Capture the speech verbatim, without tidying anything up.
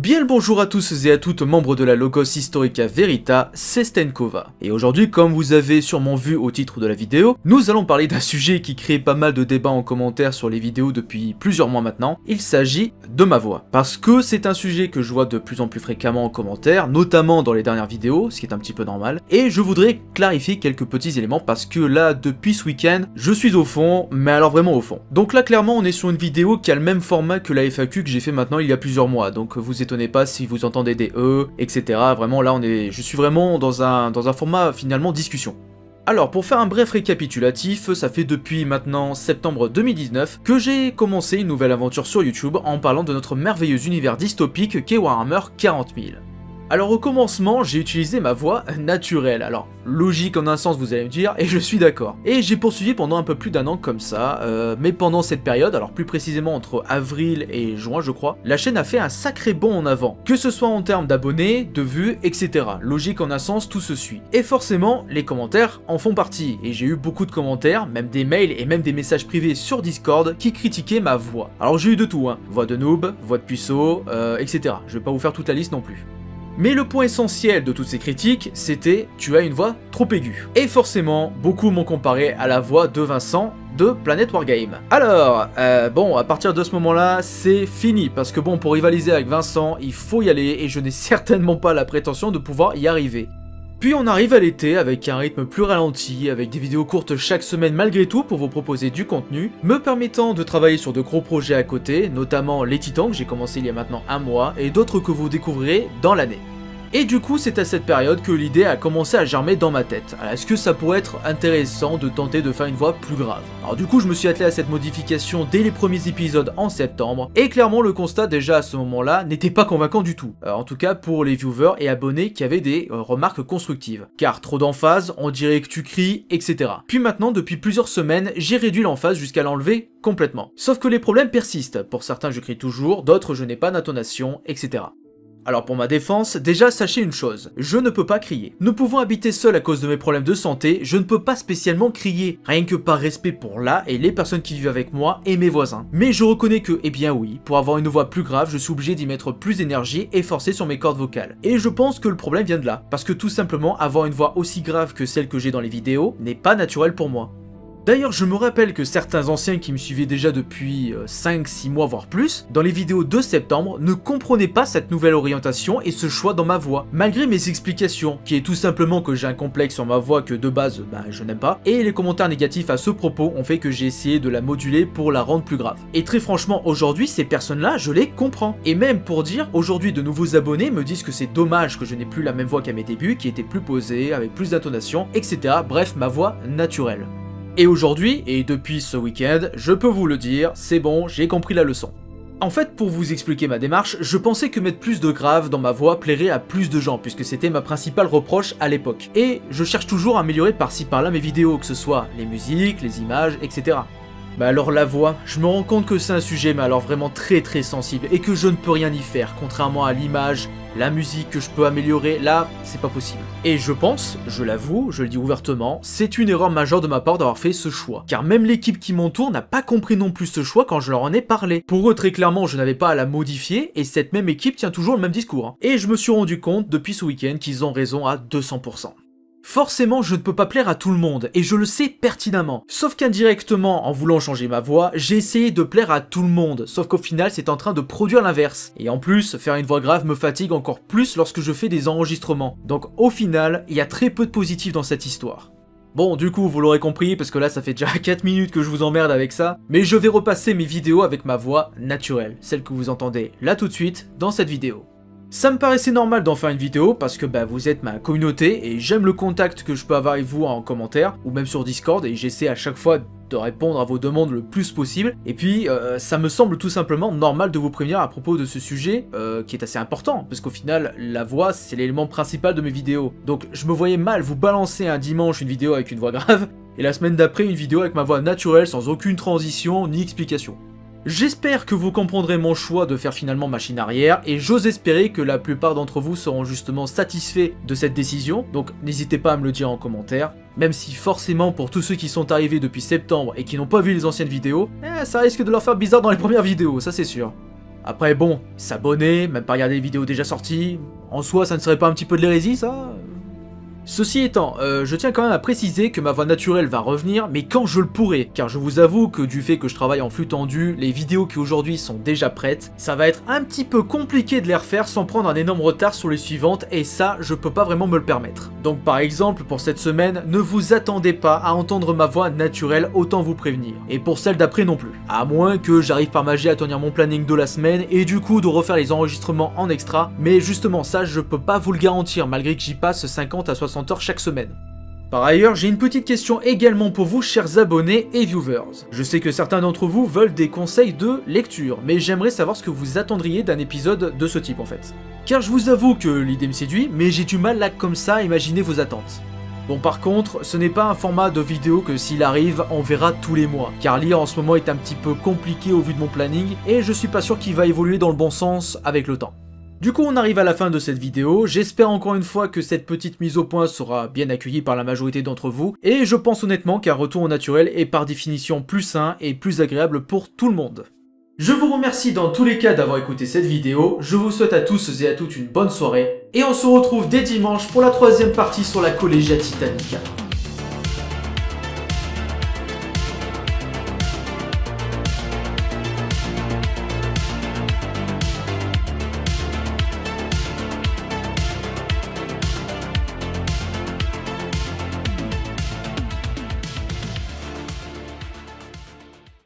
Bien le bonjour à tous et à toutes membres de la Logos Historica Verita, c'est Stenkova. Et aujourd'hui, comme vous avez sûrement vu au titre de la vidéo, nous allons parler d'un sujet qui crée pas mal de débats en commentaire sur les vidéos depuis plusieurs mois maintenant. Il s'agit de ma voix. Parce que c'est un sujet que je vois de plus en plus fréquemment en commentaire, notamment dans les dernières vidéos, ce qui est un petit peu normal. Et je voudrais clarifier quelques petits éléments parce que là, depuis ce week-end, je suis au fond, mais alors vraiment au fond. Donc là, clairement, on est sur une vidéo qui a le même format que la F A Q que j'ai fait maintenant il y a plusieurs mois. Donc vous étonnez pas si vous entendez des E, et cetera. Vraiment là on est, je suis vraiment dans un, dans un format finalement discussion. Alors pour faire un bref récapitulatif, ça fait depuis maintenant septembre deux mille dix-neuf que j'ai commencé une nouvelle aventure sur YouTube en parlant de notre merveilleux univers dystopique qu'est Warhammer quarante mille. Alors au commencement, j'ai utilisé ma voix naturelle, alors logique en un sens vous allez me dire, et je suis d'accord. Et j'ai poursuivi pendant un peu plus d'un an comme ça, euh, mais pendant cette période, alors plus précisément entre avril et juin je crois, la chaîne a fait un sacré bond en avant, que ce soit en termes d'abonnés, de vues, et cetera. Logique en un sens, tout se suit. Et forcément, les commentaires en font partie, et j'ai eu beaucoup de commentaires, même des mails et même des messages privés sur Discord qui critiquaient ma voix. Alors j'ai eu de tout, hein, voix de noob, voix de puceau, euh, et cetera. Je vais pas vous faire toute la liste non plus. Mais le point essentiel de toutes ces critiques, c'était « tu as une voix trop aiguë ». Et forcément, beaucoup m'ont comparé à la voix de Vincent de Planet Wargame. Alors, euh, bon, à partir de ce moment-là, c'est fini, parce que bon, pour rivaliser avec Vincent, il faut y aller, et je n'ai certainement pas la prétention de pouvoir y arriver. Puis on arrive à l'été avec un rythme plus ralenti, avec des vidéos courtes chaque semaine malgré tout pour vous proposer du contenu, me permettant de travailler sur de gros projets à côté, notamment les Titans que j'ai commencé il y a maintenant un mois, et d'autres que vous découvrirez dans l'année. Et du coup, c'est à cette période que l'idée a commencé à germer dans ma tête. Alors, est-ce que ça pourrait être intéressant de tenter de faire une voix plus grave? Alors du coup, je me suis attelé à cette modification dès les premiers épisodes en septembre, et clairement, le constat déjà à ce moment-là n'était pas convaincant du tout. Euh, en tout cas, pour les viewers et abonnés qui avaient des euh, remarques constructives. Car trop d'emphase, on dirait que tu cries, et cetera. Puis maintenant, depuis plusieurs semaines, j'ai réduit l'emphase jusqu'à l'enlever complètement. Sauf que les problèmes persistent. Pour certains, je crie toujours, d'autres, je n'ai pas d'intonation, et cetera. Alors pour ma défense, déjà sachez une chose, je ne peux pas crier. Nous pouvons habiter seuls à cause de mes problèmes de santé, je ne peux pas spécialement crier, rien que par respect pour là et les personnes qui vivent avec moi et mes voisins. Mais je reconnais que, eh bien oui, pour avoir une voix plus grave, je suis obligé d'y mettre plus d'énergie et forcer sur mes cordes vocales. Et je pense que le problème vient de là, parce que tout simplement, avoir une voix aussi grave que celle que j'ai dans les vidéos n'est pas naturel pour moi. D'ailleurs, je me rappelle que certains anciens qui me suivaient déjà depuis euh, cinq six mois voire plus, dans les vidéos de septembre, ne comprenaient pas cette nouvelle orientation et ce choix dans ma voix, malgré mes explications, qui est tout simplement que j'ai un complexe sur ma voix que de base, bah, je n'aime pas, et les commentaires négatifs à ce propos ont fait que j'ai essayé de la moduler pour la rendre plus grave. Et très franchement, aujourd'hui, ces personnes-là, je les comprends. Et même pour dire, aujourd'hui, de nouveaux abonnés me disent que c'est dommage que je n'ai plus la même voix qu'à mes débuts, qui était plus posée, avec plus d'intonation, et cetera. Bref, ma voix naturelle. Et aujourd'hui, et depuis ce week-end, je peux vous le dire, c'est bon, j'ai compris la leçon. En fait, pour vous expliquer ma démarche, je pensais que mettre plus de grave dans ma voix plairait à plus de gens, puisque c'était ma principale reproche à l'époque. Et je cherche toujours à améliorer par-ci par-là mes vidéos, que ce soit les musiques, les images, et cetera. Bah alors la voix, je me rends compte que c'est un sujet mais alors vraiment très très sensible et que je ne peux rien y faire, contrairement à l'image, la musique que je peux améliorer, là, c'est pas possible. Et je pense, je l'avoue, je le dis ouvertement, c'est une erreur majeure de ma part d'avoir fait ce choix. Car même l'équipe qui m'entoure n'a pas compris non plus ce choix quand je leur en ai parlé. Pour eux, très clairement, je n'avais pas à la modifier et cette même équipe tient toujours le même discours. Hein. Et je me suis rendu compte depuis ce week-end qu'ils ont raison à deux cents pour cent. Forcément, je ne peux pas plaire à tout le monde, et je le sais pertinemment. Sauf qu'indirectement, en voulant changer ma voix, j'ai essayé de plaire à tout le monde, sauf qu'au final, c'est en train de produire l'inverse. Et en plus, faire une voix grave me fatigue encore plus lorsque je fais des enregistrements. Donc au final, il y a très peu de positif dans cette histoire. Bon, du coup, vous l'aurez compris, parce que là, ça fait déjà quatre minutes que je vous emmerde avec ça, mais je vais repasser mes vidéos avec ma voix naturelle, celle que vous entendez là tout de suite, dans cette vidéo. Ça me paraissait normal d'en faire une vidéo parce que bah, vous êtes ma communauté et j'aime le contact que je peux avoir avec vous en commentaire ou même sur Discord et j'essaie à chaque fois de répondre à vos demandes le plus possible. Et puis euh, ça me semble tout simplement normal de vous prévenir à propos de ce sujet euh, qui est assez important parce qu'au final la voix c'est l'élément principal de mes vidéos. Donc je me voyais mal vous balancer un dimanche une vidéo avec une voix grave et la semaine d'après une vidéo avec ma voix naturelle sans aucune transition ni explication. J'espère que vous comprendrez mon choix de faire finalement machine arrière et j'ose espérer que la plupart d'entre vous seront justement satisfaits de cette décision, donc n'hésitez pas à me le dire en commentaire, même si forcément pour tous ceux qui sont arrivés depuis septembre et qui n'ont pas vu les anciennes vidéos, eh, ça risque de leur faire bizarre dans les premières vidéos, ça c'est sûr. Après bon, s'abonner, même pas regarder les vidéos déjà sorties, en soi ça ne serait pas un petit peu de l'hérésie ça? Ceci étant, euh, je tiens quand même à préciser que ma voix naturelle va revenir, mais quand je le pourrai, car je vous avoue que du fait que je travaille en flux tendu, les vidéos qui aujourd'hui sont déjà prêtes, ça va être un petit peu compliqué de les refaire sans prendre un énorme retard sur les suivantes, et ça, je peux pas vraiment me le permettre. Donc par exemple, pour cette semaine, ne vous attendez pas à entendre ma voix naturelle, autant vous prévenir. Et pour celle d'après non plus. À moins que j'arrive par magie à tenir mon planning de la semaine, et du coup de refaire les enregistrements en extra, mais justement ça, je peux pas vous le garantir, malgré que j'y passe cinquante à soixante heures chaque semaine. Par ailleurs, j'ai une petite question également pour vous, chers abonnés et viewers. Je sais que certains d'entre vous veulent des conseils de lecture, mais j'aimerais savoir ce que vous attendriez d'un épisode de ce type en fait. Car je vous avoue que l'idée me séduit, mais j'ai du mal là comme ça à imaginer vos attentes. Bon par contre, ce n'est pas un format de vidéo que s'il arrive, on verra tous les mois, car lire en ce moment est un petit peu compliqué au vu de mon planning, et je suis pas sûr qu'il va évoluer dans le bon sens avec le temps. Du coup on arrive à la fin de cette vidéo, j'espère encore une fois que cette petite mise au point sera bien accueillie par la majorité d'entre vous, et je pense honnêtement qu'un retour au naturel est par définition plus sain et plus agréable pour tout le monde. Je vous remercie dans tous les cas d'avoir écouté cette vidéo, je vous souhaite à tous et à toutes une bonne soirée, et on se retrouve dès dimanche pour la troisième partie sur la Collegia Titanica.